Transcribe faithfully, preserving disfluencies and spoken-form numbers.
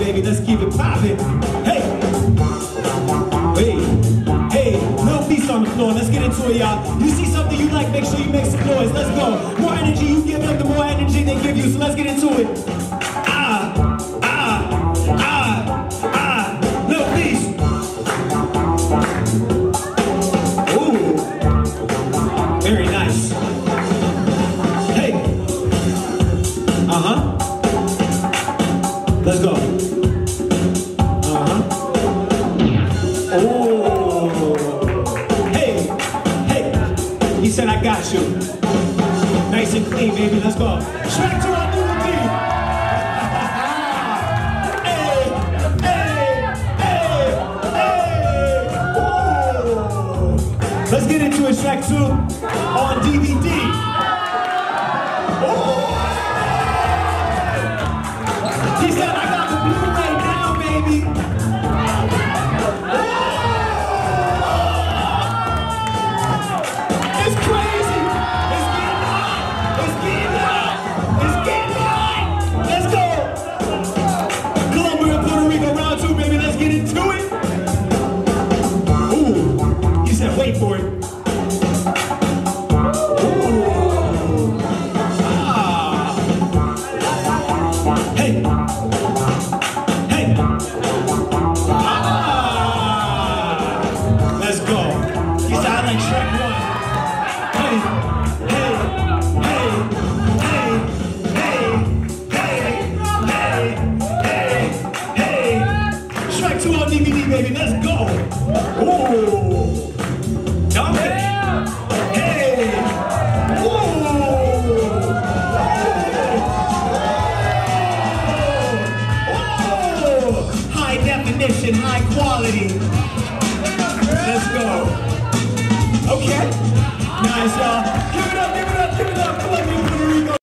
baby. Let's keep it popping. Hey, hey, hey. Little beast on the floor. Let's get into it, y'all. You see something you like? Make sure you make some noise. Let's go. More energy you give them, the more energy they give you. So let's get into it. Ah, ah, ah, ah. Little beast. Ooh, very nice. Hey. Uh huh. Let's go. Uh-huh. Oh. Hey. Hey. He said, I got you. Nice and clean, baby. Let's go. Shrek to our new team. Hey. Hey. Hey. Hey. Oh. Let's get into it, Shrek two on D V D. Oh. He said, I got the Blu-ray now, baby. It's crazy. It's getting hot. It's getting hot. It's getting hot. Let's go. Colombia and Puerto Rico round two, baby. Let's get into it. Ooh. He said, wait for it. D V D, baby, let's go. Ooh. Okay. Hey. Ooh. Oh. High definition, high quality. Let's go. Okay. Nice, y'all.